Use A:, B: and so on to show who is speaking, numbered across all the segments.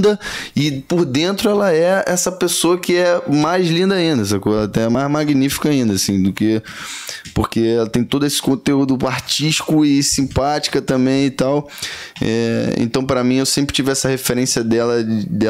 A: linda e por dentro ela é essa pessoa que é mais linda ainda, sacou? Até mais magnífica ainda, assim, do que... Porque ela tem todo esse conteúdo artístico e simpática também e tal. Então, pra mim, eu sempre tive essa referência dela.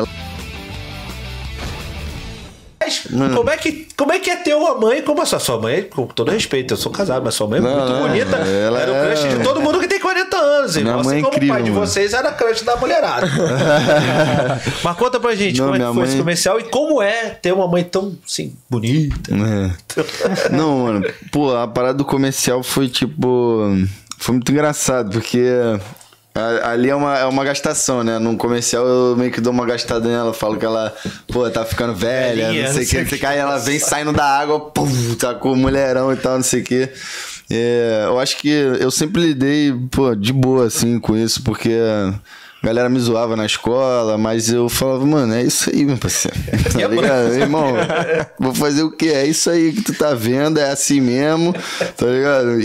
B: Como é que é ter uma mãe como essa? Sua mãe, com todo respeito, eu sou casado, mas sua mãe é muito bonita.
A: Ela
B: era o crush de todo mundo que tem 40 anos.
A: Minha mãe é
B: como
A: incrível,
B: pai de vocês era crush da mulherada. Mas conta pra gente como é que foi esse comercial e como é ter uma mãe tão, assim, bonita.
A: Não, mano, pô, a parada do comercial foi tipo... Foi muito engraçado, porque... Ali é uma gastação, né? Num comercial eu meio que dou uma gastada nela, falo que ela, pô, tá ficando velha, não sei o que, aí ela vem saindo da água, pum, tá com o mulherão e tal, não sei o que. Eu acho que eu sempre lidei, pô, de boa, assim, com isso, porque a galera me zoava na escola, mas eu falava, mano, é isso aí, meu parceiro. Tá ligado? Irmão, vou fazer o quê? É isso aí que tu tá vendo, é assim mesmo, tá ligado?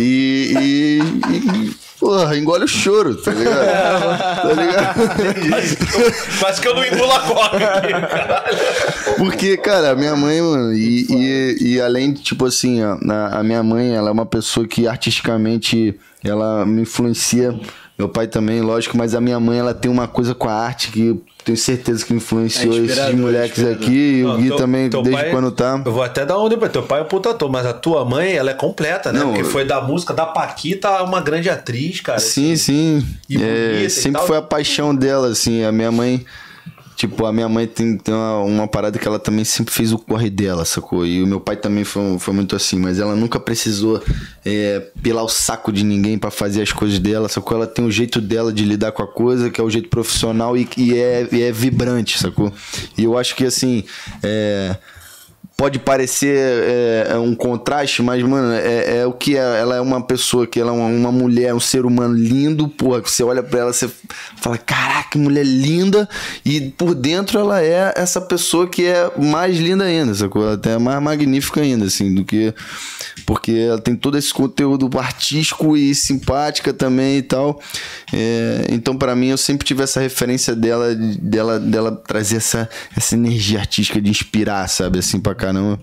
A: Porra, engole o choro, tá ligado? Tá ligado?
B: Mas que eu não engulo a coca aqui, caralho.
A: Porque, cara, a minha mãe, mano, e além de, tipo assim, ó, a minha mãe, ela é uma pessoa que artisticamente, ela me influencia, meu pai também, lógico, mas a minha mãe, ela tem uma coisa com a arte que tenho certeza que influenciou esses moleques aqui, e o Gui também, desde pai, quando tá.
B: Eu vou até dar um depois. Teu pai é um puta ator, mas a tua mãe, ela é completa, né? Porque foi da música da Paquita, uma grande atriz, cara.
A: Sim,
B: assim,
A: sim. Sempre foi a paixão dela, assim. A minha mãe, tipo, a minha mãe tem uma parada que ela também sempre fez o corre dela, sacou? E o meu pai também foi muito assim, mas ela nunca precisou pelar o saco de ninguém pra fazer as coisas dela, sacou? Ela tem o jeito dela de lidar com a coisa, que é o jeito profissional e é vibrante, sacou? E eu acho que, assim, pode parecer um contraste, mas, mano, é o que é. Ela é uma pessoa que ela é uma mulher, um ser humano lindo, porra, que você olha pra ela, você fala, caraca, que mulher linda, e por dentro ela é essa pessoa que é mais linda ainda, sacou? Até mais magnífica ainda, assim, do que... Porque ela tem todo esse conteúdo artístico e simpática também e tal. Então, pra mim, eu sempre tive essa referência dela trazer essa energia artística de inspirar, sabe? Assim, pra caramba.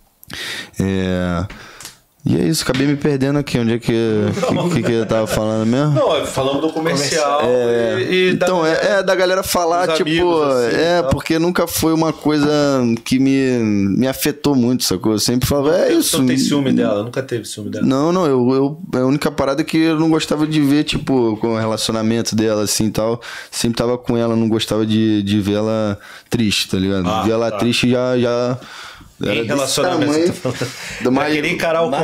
A: E é isso, acabei me perdendo aqui. Onde é que eu tava falando mesmo?
B: Não, falando do comercial.
A: Então, da galera falar, tipo... Assim, porque nunca foi uma coisa que me afetou muito, sacou? Eu sempre falava, isso.
B: Não tem ciúme dela? Nunca teve ciúme dela?
A: Não, a única parada é que eu não gostava de ver, tipo, com o relacionamento dela, assim, tal. Sempre tava com ela, não gostava de ver ela triste, tá ligado? Ver ela triste já
B: em relacionamento, você tá falando. Mas queria encarar o colo.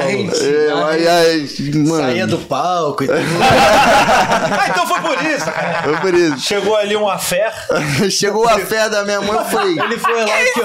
C: Saía do palco e tudo.
B: Então foi por isso, cara.
A: Foi por isso.
B: Chegou ali uma fé.
A: Chegou a fé da minha mãe, foi.
B: Ele foi lá aqui,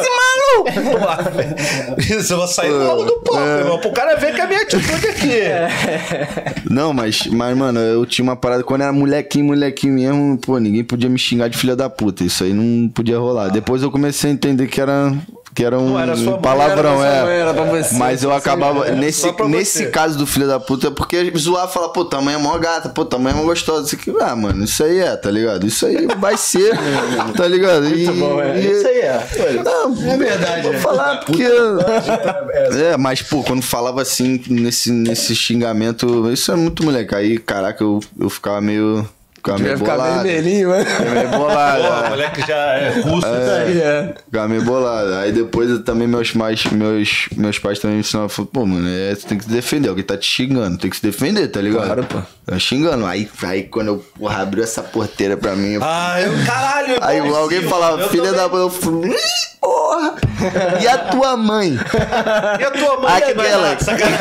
B: ó. Isso, eu vou sair logo do palco, irmão. Pro cara ver que a minha atitude aqui.
A: Não, mas, mano, eu tinha uma parada. Quando era molequinho mesmo, pô, ninguém podia me xingar de filha da puta. Isso aí não podia rolar. Depois eu comecei a entender que era um palavrão,
C: era pra você,
A: mas eu acabava, nesse caso do filho da puta, é porque zoar, fala, pô, tua mãe é mó gata, pô, tua mãe é mó gostosa, isso aqui, mano, isso aí tá ligado? Isso aí vai ser, tá ligado?
C: Muito bom, isso aí
A: Não,
C: é verdade,
A: vou falar porque... mas, pô, quando falava assim, nesse xingamento, isso é muito moleque, aí, caraca, eu ficava meio...
C: Vai ficar vermelhinho, mano.
A: Meio bolado.
B: Pô, o moleque já é russo.
A: Ficava meio bolado. Aí depois também meus pais também me ensinaram. Falaram, pô, mano, você tem que se defender. Alguém tá te xingando. Tem que se defender, tá ligado?
C: Claro, pô.
A: Tá xingando. Aí quando eu, porra, abriu essa porteira pra mim.
B: Caralho.
A: Aí alguém falava, filha da puta, eu falei, porra. E a tua mãe?
B: E a tua mãe?
A: Aquela.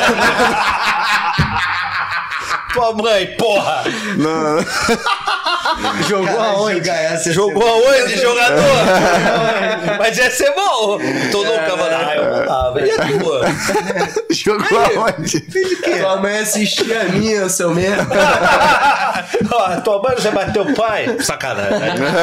B: Tua mãe, porra!
A: Não.
C: Jogou aonde?
B: Jogou aonde, jogador? Mas ia ser bom. Tô louca, mano. E a tua?
A: Jogou aonde?
C: Filho, que? Tua mãe assistia a minha, seu merda.
B: Tua mãe, você bateu o pai? Sacanagem.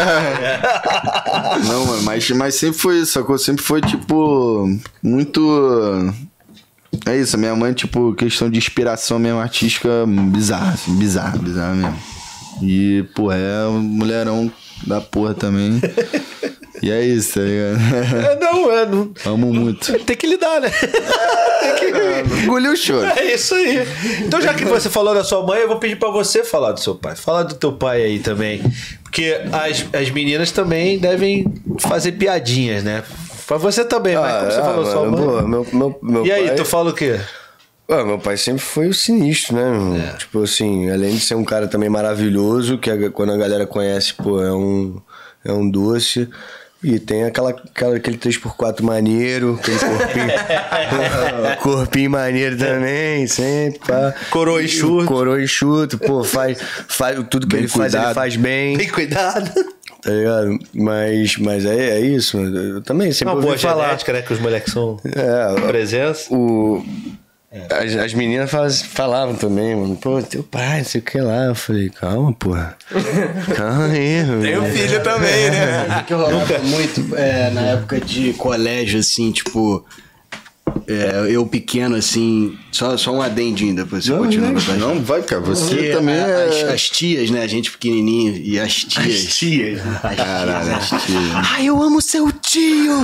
A: Não, mano, mas sempre foi isso, sacou? Sempre foi, tipo, muito... É isso, a minha mãe, tipo, questão de inspiração mesmo artística, bizarra, assim, bizarra mesmo. E, pô, é um mulherão da porra também. E é isso, tá ligado?
B: Não.
A: Amo muito.
B: Tem que lidar, né?
A: Engoliu o choro.
B: É isso aí. Então, já que você falou da sua mãe, eu vou pedir pra você falar do seu pai. Fala do teu pai aí também. Porque as meninas também devem fazer piadinhas, né? Pra você também, mas como você falou da sua mãe.
C: Pô, meu
B: e aí,
C: pai...
B: tu fala o quê?
C: Meu pai sempre foi o sinistro, né? Tipo assim, além de ser um cara também maravilhoso, que quando a galera conhece, pô, é um doce. E tem aquele 3x4 maneiro, aquele corpinho maneiro também, sempre, pá.
B: Coroa e chuto.
C: Pô, faz tudo que ele faz bem.
B: Tem cuidado.
C: Tá ligado? Mas é isso, eu também sempre ouvi falar.
B: Uma boa genética, né? Que os moleques são presença.
C: As meninas falavam também, mano, pô, teu pai, não sei o que lá. Eu falei, calma, porra. Calma aí, mano.
D: Tem o filho também, né?
E: Que rolava muito na época de colégio, assim, tipo... eu pequeno, assim... Só um adendinho depois você continua.
A: Não, vai, cara. Você
E: porque
A: também
E: as tias, né? A gente pequenininho. E as tias.
B: As tias.
A: Caralho, as tias.
E: Ai, eu amo seu tio!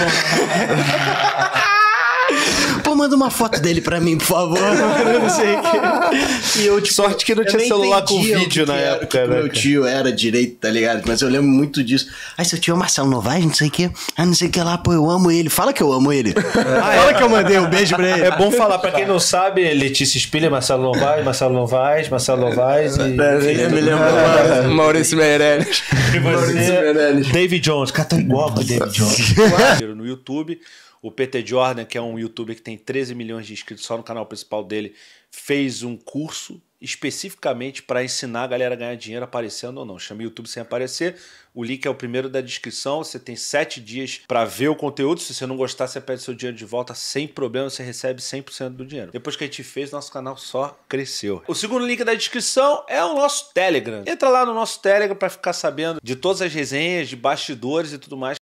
E: Pô, manda uma foto dele pra mim, por favor. Não sei o que. E eu, tipo,
B: sorte que não tinha celular com vídeo na época, né?
E: Meu tio era direito, tá ligado? Mas eu lembro muito disso. Ai, seu tio é Marcelo Novaes, não sei o que. Ah, não sei o que lá, pô, eu amo ele. Fala que eu amo ele. Fala que eu mandei um beijo pra ele.
B: É bom falar, pra quem não sabe, Letícia Spiller, Marcelo Novaes e...
D: Me lembro Maurício Meirelles.
B: E você, David Jones. Cara, tá igual com o David Jones. No YouTube... O PT Jordan, que é um youtuber que tem 13 milhões de inscritos só no canal principal dele, fez um curso especificamente para ensinar a galera a ganhar dinheiro aparecendo ou não. Chama YouTube Sem Aparecer. O link é o primeiro da descrição. Você tem 7 dias para ver o conteúdo. Se você não gostar, você pede seu dinheiro de volta sem problema. Você recebe 100% do dinheiro. Depois que a gente fez, nosso canal só cresceu. O segundo link da descrição é o nosso Telegram. Entra lá no nosso Telegram para ficar sabendo de todas as resenhas, de bastidores e tudo mais.